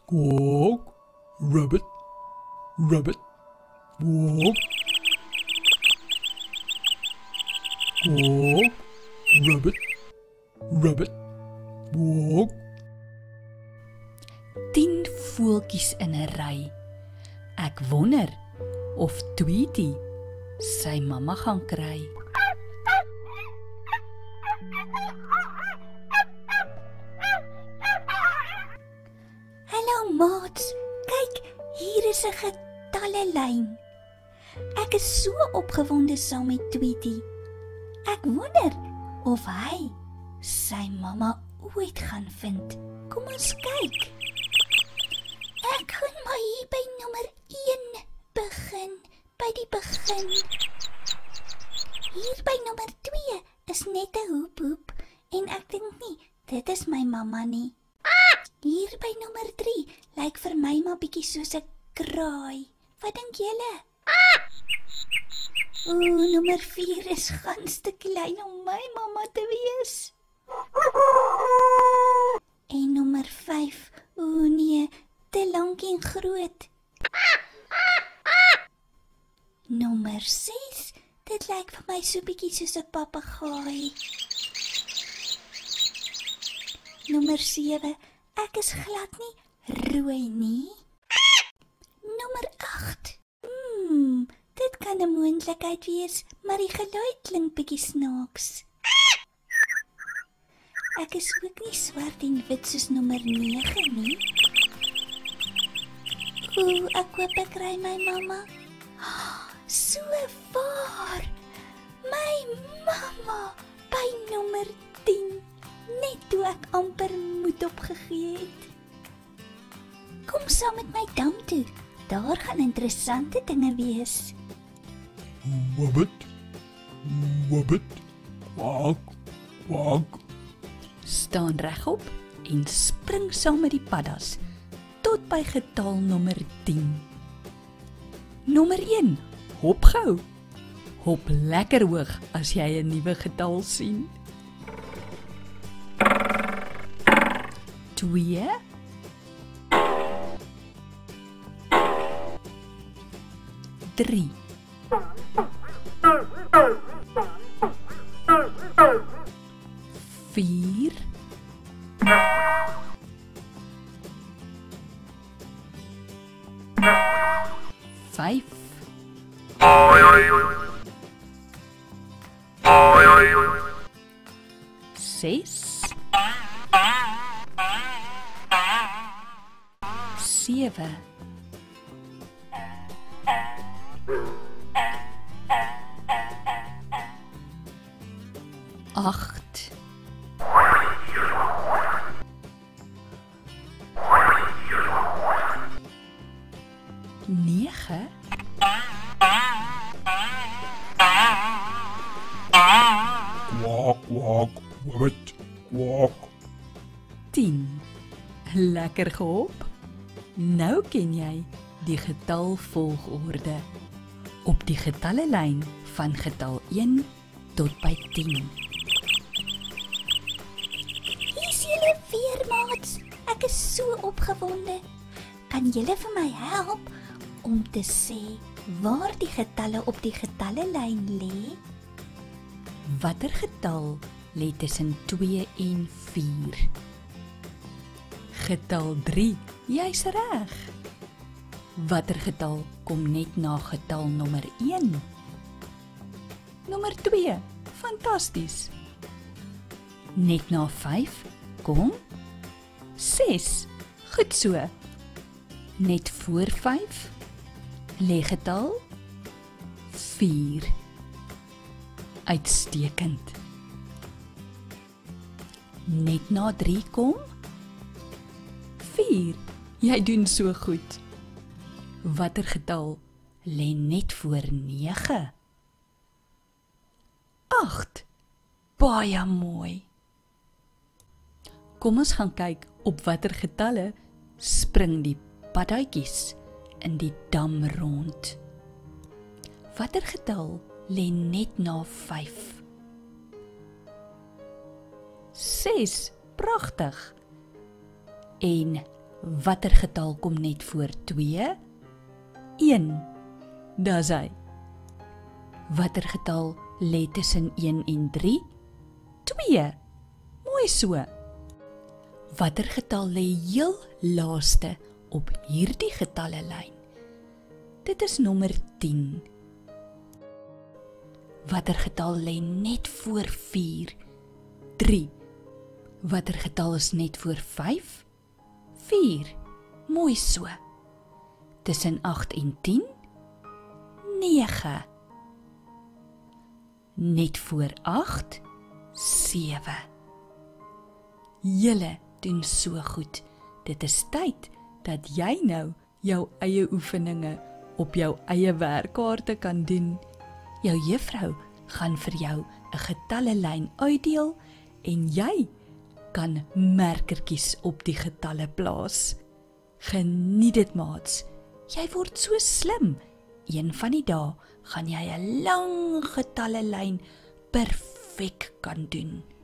Walk, rabbit, rabbit, walk. Walk, rabbit, rabbit, walk. 10 voeltjies in 'n ry. Ek wonder of Tweety sy mamma gaan kry. Hallo maats, kyk, hier is 'n getallelyn. Ek is so opgewonde saam met Tweety. Ek wonder of hy sy mamma ooit gaan vind. Kom ons kyk. Ek gaan maar hier by nommer 1 begin, by die begin. Hier by nommer 2 is net 'n hoep en ek dink nie, dit is my mamma nie. Hier by nommer 3 lyk vir my maar bietjie soos 'n kraai. Wat dink julle? Nommer 4 is gans te klein om my mamma te wees. En nommer 5, nee, te lank en groot. Nommer 6, dit lyk vir my so bietjie soos 'n papegaai. Nommer 7, ek is glad nie rooi nie. Nommer 8, dit kan 'n moontlikheid wees, maar die geluid klink bietjie snaaks. Ek is ook nie swart en wit soos nommer 9 nie. Ek hoop ek kry my mamma. So waar! My mamma by nommer 10, net toe ek amper moed opgegee het. Kom saam met my dam toe, daar gaan interessante dinge wees. Wabbit, wabbit, walk, walk. Staan regop en spring saam met die paddas tot by getal nommer 10. Nommer 1, hop gou. Hop lekker hoog as jy 'n nuwe getal sien. 2 3 4 5 6 7 8 9 Walk, walk, wabbit, walk. 10. Lekker gehop. Nou ken jy die getalvolgorde op die getallelyn van getal 1 tot by 10. Hier's julle weer, maats. Ek is so opgewonde. Kan julle vir my help om te sê waar die getalle op die getallelyn lê? Watter getal lê tussen 2 en 4? Getal 3, jy's reg. Watter getal kom net na getal nommer 1? Nommer 2, fantasties. Net na 5 kom 6, goed so. Net voor 5 lê getal 4. Uitstekend. Net na 3 kom 4. Jy doen so goed. Watter getal lê net voor 9? 8. Baie mooi. Kom ons gaan kyk op watter getalle spring die padduitjies in die dam rond. Watter getal lê net na 5? 6, pragtig. En Watter getal kom net voor 2? 1. Dis hy. Watter getal lê tussen 1 en 3? 2. Mooi so. Watter getal lê heel laaste op hierdie getallelyn? Dit is nommer 10. Watter getal lê net voor 4? 3. Watter getal is net voor 5? 4. Mooi so. Tussen 8 en 10? 9. Net voor 8? 7. Julle doen so goed. Dit is tyd dat jy nou jou eie oefeninge op jou eie werkkaarte kan doen. Jou juffrou gaan vir jou 'n getallelyn uitdeel en jy kan merkertjies op die getalle plaas. Geniet dit, maats. Jy word so slim. Een van die dae gaan jy 'n lang getallelyn perfek kan doen.